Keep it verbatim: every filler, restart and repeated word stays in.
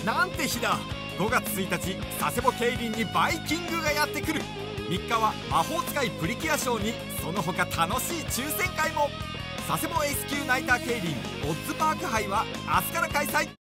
なんて日だ。ごがつついたち、佐世保競輪にバイキングがやってくる。みっかは魔法使いプリキュアショーに、その他楽しい抽選会も。佐世保エース級ナイター競輪オッズパーク杯は明日から開催。